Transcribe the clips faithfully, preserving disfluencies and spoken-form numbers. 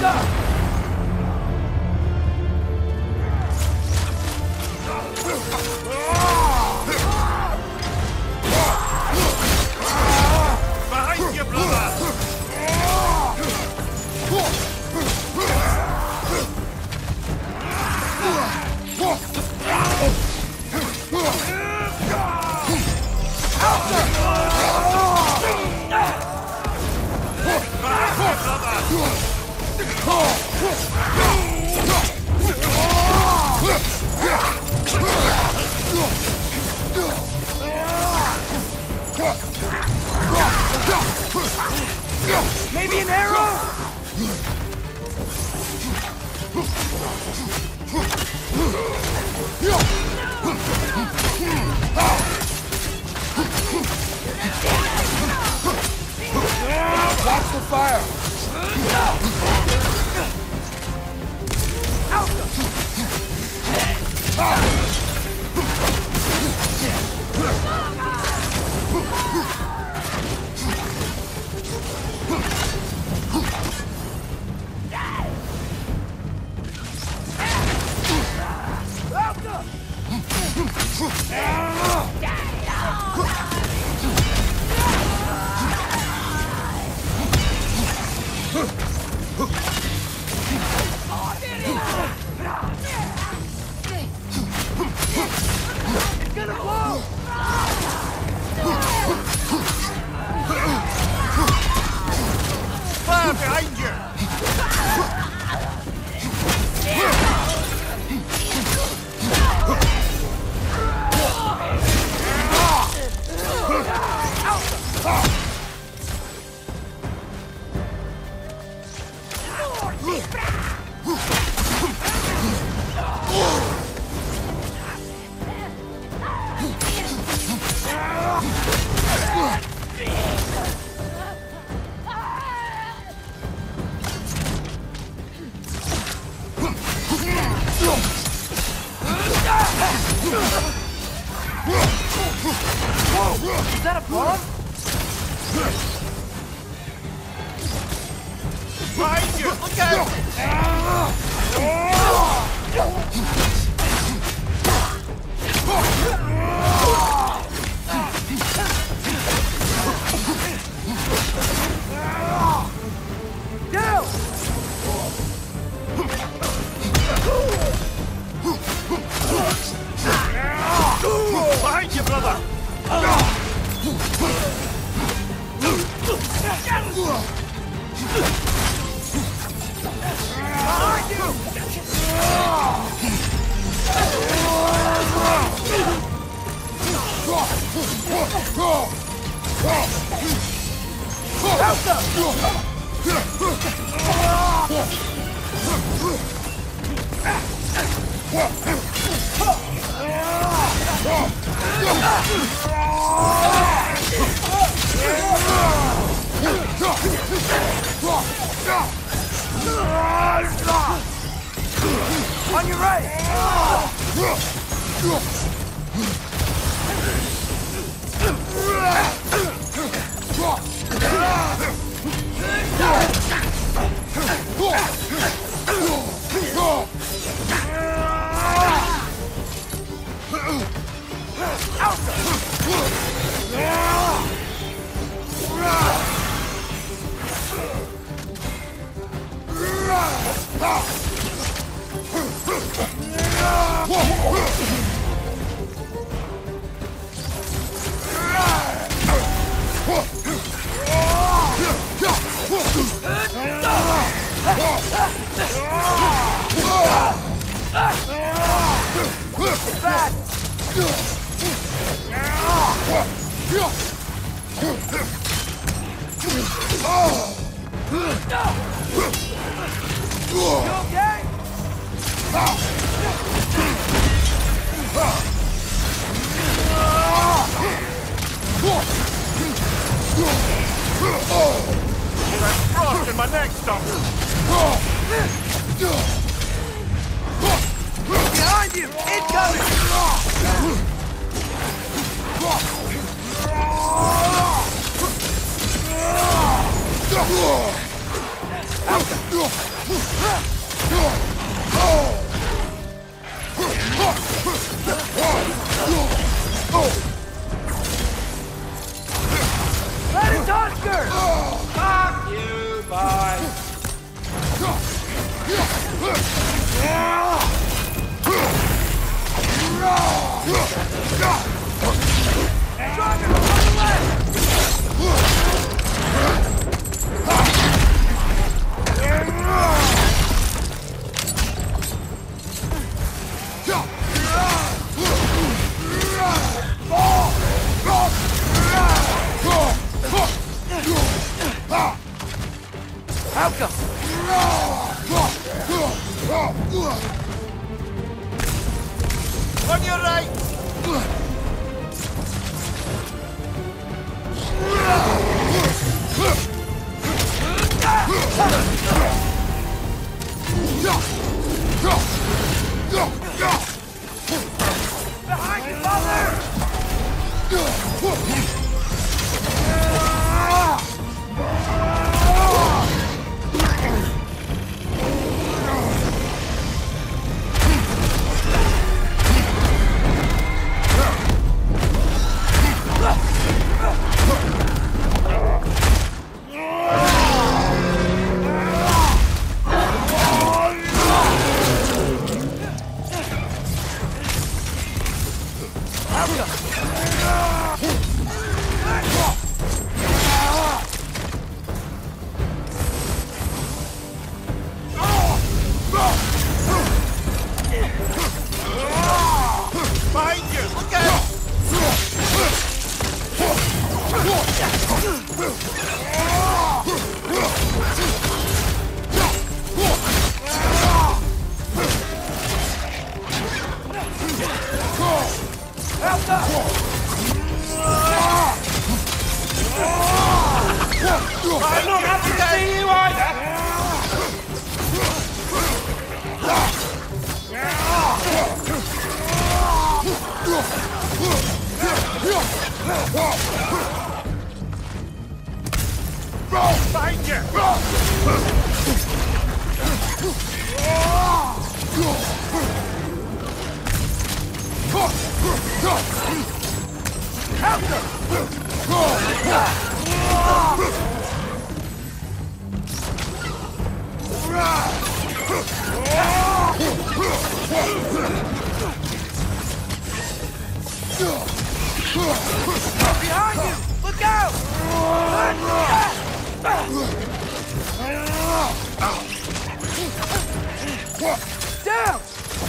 Behind you, brother! Maybe an arrow? Watch the fire! Fire behind you! Is that a bomb? Behind you! Look out! Down! Behind you, brother! Behind you! On your right! Frost in my neck, stop! Behind you! Incoming! Let it Oscar! Fuck you, bye. Dragon, on the left! Outcome! On your right! Behind you, father! Behind you! Look out! I'm not happy to see you either. Behind you! Behind you! Look out! Down!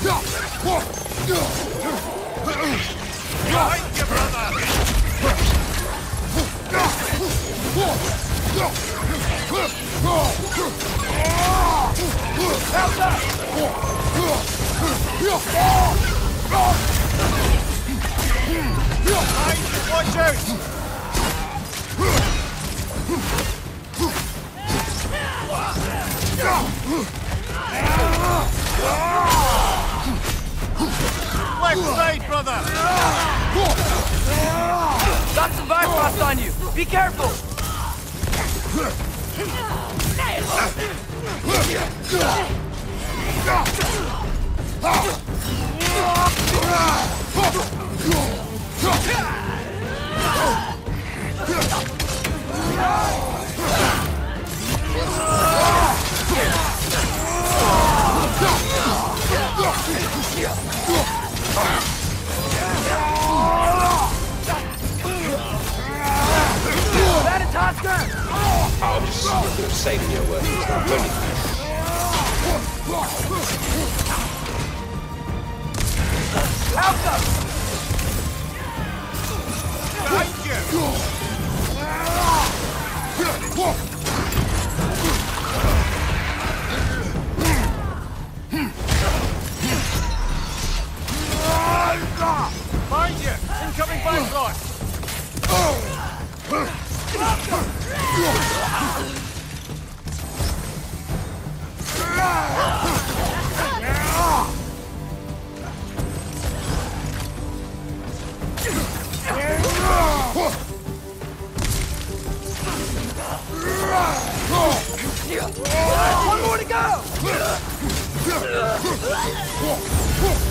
Behind you, brother! Behind you, watch out! Left side, brother! Got some Bifrost on you! Be careful! That is Oscar! I'll just see what you're saving your work. It's not funny. Outcome! Behind you! Behind you! Incoming Bifrost! One more to go! Bye.